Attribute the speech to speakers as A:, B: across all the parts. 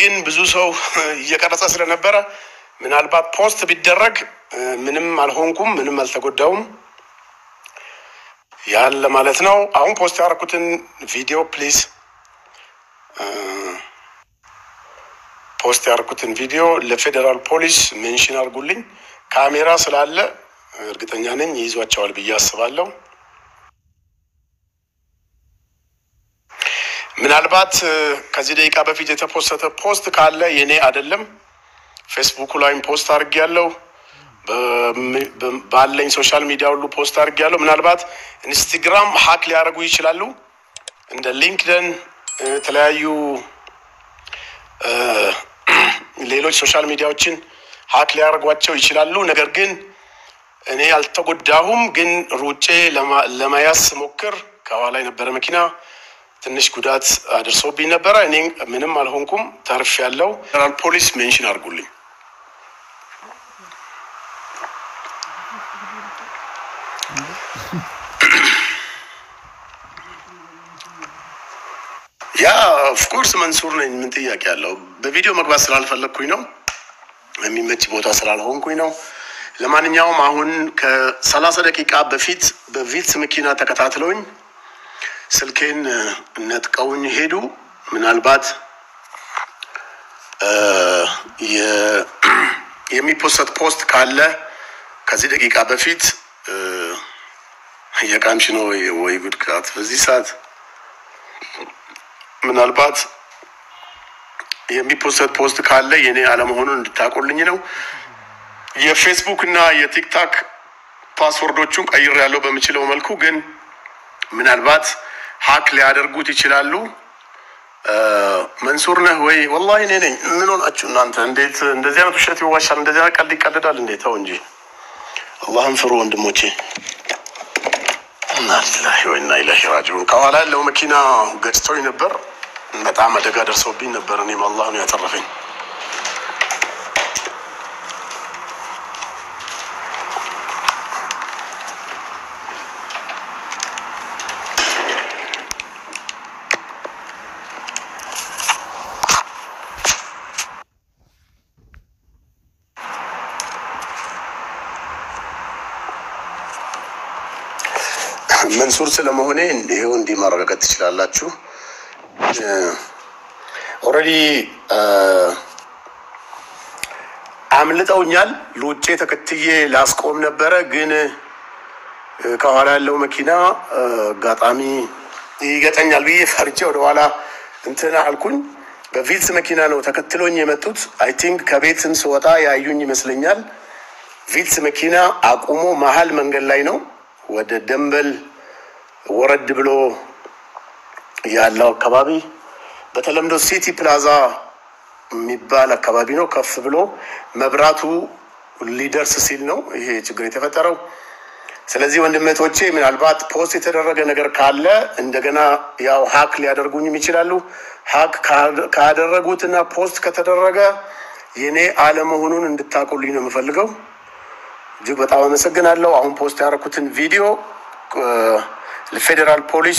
A: ግን ብዙ ሰው እየቀረጸ ስለነበረ ምናልባት ፖስት ቢደረግ ምንም አልሆንኩም ምንም አልተጎዳውም ያለ ማለት ነው አሁን ፖስት ያደረኩትን ቪዲዮ ፕሊዝ ፖስት ያደረኩትን ቪዲዮ ለፌደራል ፖሊስ ሜንሽን አድርጉልኝ ካሜራ ስላለ እርግጠኛ ነኝ ይዟቸዋል ብዬ አስባለሁ ምናልባት ከዚህ ደቂቃ በፊት የተፖስተ ፖስት ካለ የኔ አይደለም ፌስቡክ ላይ ፖስት አድርጌያለሁ ባለኝ ሶሻል ሚዲያ ሁሉ ፖስት አድርጌያለሁ ምናልባት ኢንስታግራም ሃክ ሊያደርጉ ይችላሉ እንደ ሊንክድን ተለያዩ ሌሎች ሶሻል ሚዲያዎችን ሃክ ሊያደርጓቸው ይችላሉ ነገር ግን እኔ አልተጎዳሁም ግን ሩጬ ለማያስ ሞክር ከኋላ የነበረ መኪና ትንሽ ጉዳት አድርሶብኝ ነበር እኔ ምንም አልሆንኩም ተርፌያለሁ ፌደራል ፖሊስ ሜንሽን አድርጉልኝ ያ ኦፍ ኮርስ መንሱር ነኝ ምን ጥያቄ ያለው በቪዲዮ መግባት ስላልፈለኩኝ ነው የሚመች ቦታ ስላልሆንኩኝ ነው ለማንኛውም አሁን ከ30 ደቂቃ በፊት በቪትስ መኪና ተከታትለውኝ ስልኬን ነጥቀውኝ ሄዱ ምናልባት የሚፖስት ፖስት ካለ ከዚህ ደቂቃ በፊት የቃምሽ ነው ወይ ጉድካት በዚህ ሰዓት ምናልባት የሚፖስት ፖስት ካለ የኔ አለመሆኑን እንድታቆልኝ ነው የፌስቡክ እና የቲክቶክ ፓስወርዶቹን ቀይሬያለሁ በመችለው መልኩ ግን ምናልባት ሃክ ሊያደርጉት ይችላሉ መንሱር ነህ ወይ والله እኔ ነኝ ምን ሆናችሁ እናንተ እንዴት እንደዚህ አይነት ውሸት ይዋሻል እንደዚህ አይነት ቀልድ ይቀልዳል እንዴ ተው እንጂ አላህን ፍሩ ወንድሞቼ እናላህ ወይና ኢላሂ ራጂዑን ከኋላ ያለው መኪና ገጭቶኝ ነበር በጣም አደጋ ደርሶብኝ ነበር እኔም አላህ ነው ያተረፈኝ መንሱር ስለመሆኔ ይሄው እንዲ ማረጋገጥ ትችላላችሁ ኦሬዲ አምልጠውኛል ሉጬ ተከትዬ ላስቆም ነበር ግን ከኋላ ያለው መኪና ጋጣሚ ይገጠኛል ብዬ ፈርቼ ወደ ኋላ እንትና አልኩኝ በቪትስ መኪና ነው ተከትሎኝ የመጡት አይ ቲንክ ከቤትም ስወጣ ያዩኝ ይመስለኛል ቪትስ መኪና አቁሞ መሃል መንገድ ላይ ነው ወደ ደንበል ወረድ ብሎ ያለው አካባቢ በተለምዶ ሲቲ ፕላዛ የሚባል አካባቢ ነው ከፍ ብሎ መብራቱ ሊደርስ ሲል ነው ይሄ ችግር የተፈጠረው ስለዚህ ወንድሞቼ ምናልባት ፖስት የተደረገ ነገር ካለ እንደገና ያው ሃክ ሊያደርጉኝም ይችላሉ ሃክ ካደረጉትና ፖስት ከተደረገ የኔ አለመሆኑን እንድታቆልኝ ነው የምፈልገው እጅግ በጣም አመሰግናለሁ አሁን ፖስት ያደረኩትን ቪዲዮ ለፌደራል ፖሊስ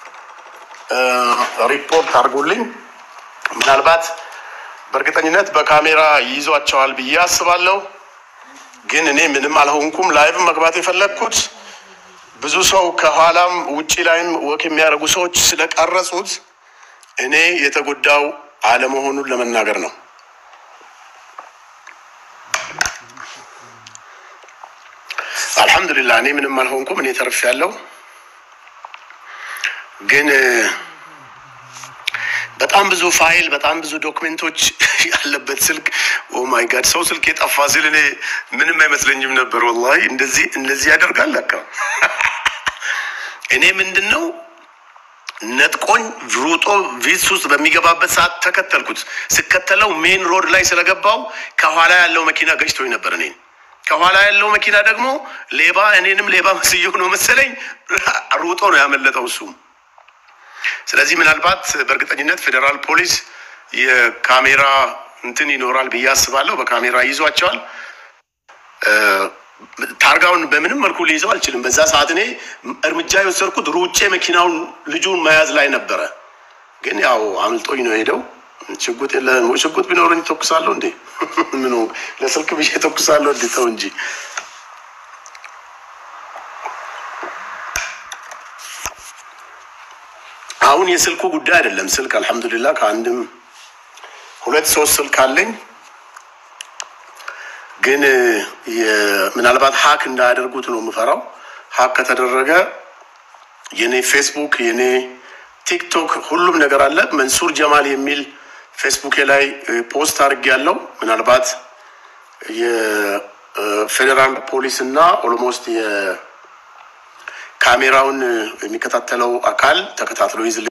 A: ሪፖርት አድርጉልኝ ምናልባት በእርግጠኝነት በካሜራ ይዟቸዋል ብዬ አስባለሁ ግን እኔ ምንም አልሆንኩም ላይቭ መግባት የፈለኩት ብዙ ሰው ከኋላም ውጪ ላይም ወክ የሚያደርጉ ሰዎች ስለቀረጹት እኔ የተጎዳው አለመሆኑን ለመናገር ነው አልহামዱሊላህ እኔ ምንም አልሆንኩም እኔ ተርፌያለሁ ግን በጣም ብዙ ፋይል በጣም ብዙ ዶክመንቶች ያለበት ስልክ ኦ ማይ ጋድ ሰው ስልክ የጠፋ ሲል እኔ ምንም አይመስለኝም ነበር والله እንደዚህ ያደርጋል ለካ እኔ ምንድነው ነጥቆኝ ሩጦ ቪትስ ውስጥ በሚገባበት ሰዓት ተከተልኩት ስከተለው ሜን ሮድ ላይ ስለገባው ከኋላ ያለው መኪና ገጭቶኝ ነበር እኔ ከኋላ ያለው መኪና ደግሞ ሌባ እኔንም ሌባ መስየው ነው መሰለኝ ሩጦ ነው ያመለጠው እሱ ስለዚህ ምናልባት በእርግጠኝነት ፌደራል ፖሊስ የካሜራ እንትን ይኖራል በያስባለሁ በካሜራ ይዟቸዋል ታርጋውን በምንም መልኩ ሊይዘው አልችልም በዛ ሰዓት እኔ እርምጃ የወሰድኩት ሩጬ መኪናውን ልጁን መያዝ ላይ ነበር ግን ያው አምልጦኝ ነው ሄደው ሽጉጥ የለም ሽጉጥ ቢኖርኝ ተኩሳለሁ እንዴ ምን ነው ለስልክ ብዬ ተኩሳለሁ እንዴ ተው እንጂ አሁን የስልኩ ጉዳይ አይደለም ስልክ አልহামዱሊላህ ከአንድም ሁለት ሶስት ስልክ አለኝ ግን ምናልባት ሃክ እንዳያደርጉት ነው የምፈራው ሃክ ከተደረገ የኔ ፌስቡክ የኔ ቲክቶክ ሁሉም ነገር አለ መንሱር ጀማል የሚል ፌስቡክ ላይ ፖስት አድርጌያለሁ ምናልባት የፌደራል ፖሊስ እና ኦልሞስት የካሜራውን የሚከታተለው አካል ተከታትሎ ይዝል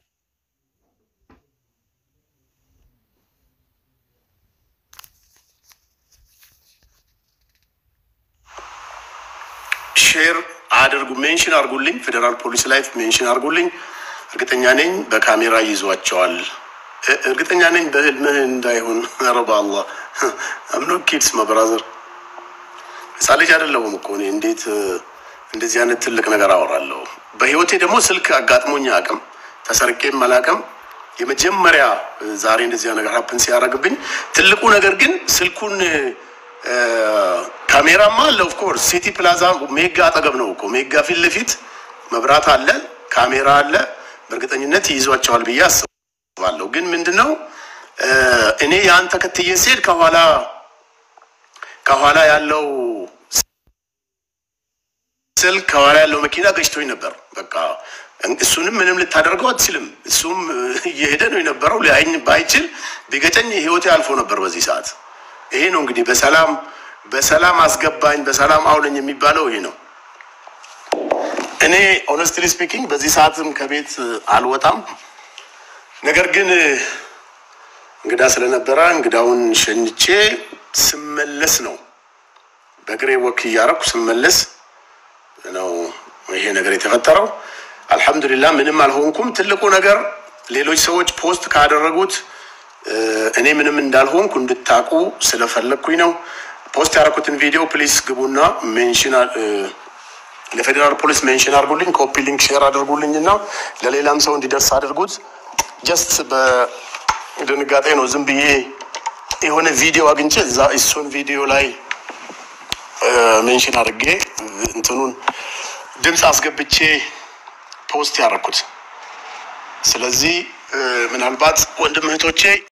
A: ሼር አድርጉ ሜንሽን አድርጉልኝ ፌደራል ፖሊስ ላይ ሜንሽን አድርጉልኝ እርግጠኛ ነኝ በካሜራ ይዟቸዋል እርግጠኛ ነኝ በህልምህ እንዳይሆን ረባ አላህ አምኖ ኪድስ ማብራዘር ሳለጅ አይደለም እኮ እኔ እንዴት እንደዚህ አይነት ትልቅ ነገር አወራለሁ በህይወቴ ደግሞ ስልክ አጋጥሞኝ አቅም ተሰርቄም አላቅም የመጀመሪያ ዛሬ እንደዚህ ነገር ሀፕን ሲያረግብኝ ትልቁ ነገር ግን ስልኩን ካሜራማ አለ ኦፍ ኮርስ ሲቲ ፕላዛ ሜጋ አጠገብ ነው እኮ ሜጋ ፊት ለፊት መብራት አለ ካሜራ አለ በእርግጠኝነት ይዟቸዋል ብዬ አስባለሁ ግን ምንድነው እኔ ያን ተከትዬ ሲል ከኋላ ያለው ስልክ ከኋላ ያለው መኪና ገጭቶኝ ነበር በቃ እሱንም ምንም ልታደርገው አትችልም እሱም እየሄደ ነው የነበረው ላይኝ ባይችል ቢገጨኝ ህይወቴ አልፎ ነበር በዚህ ሰዓት ይሄ ነው እንግዲህ በሰላም አስገባኝ በሰላም አውለኝ የሚባለው ይሄ ነው እኔ honestly speaking በዚህ ሰዓትም ከቤት አልወጣም ነገር ግን እንግዳ ስለነበረ እንግዳውን ሸንቼ ስመለስ ነው በግሬ ወክ ያረኩ ስመለስ ነው ይሄ ነገር የተፈጠረው አልহামዱሊላህ ምንም አልሆንኩም ትልቁ ነገር ሌሎች ሰዎች ፖስት ካደረጉት እኔ ምንም እንዳልሆንኩ እንድታቁ ስለፈለኩኝ ነው ፖስት ያረኩትን ቪዲዮ ፕሊስ ግቡና ሜንሽን ለፌደራል ፖሊስ ሜንሽን አድርጉልኝ ኮፒ ሊንክ ሼር አድርጉልኝና ለሌላም ሰው እንዲደርስ አድርጉት ጀስት በድንጋጤ ነው ዝም ብዬ የሆነ ቪዲዮ አግኝቼ እሱን ቪዲዮ ላይ ሜንሽን አድርጌ እንትኑን ድምጽ አስገብቼ ፖስት ያረኩት ስለዚህ ምናልባት ወንድም እህቶቼ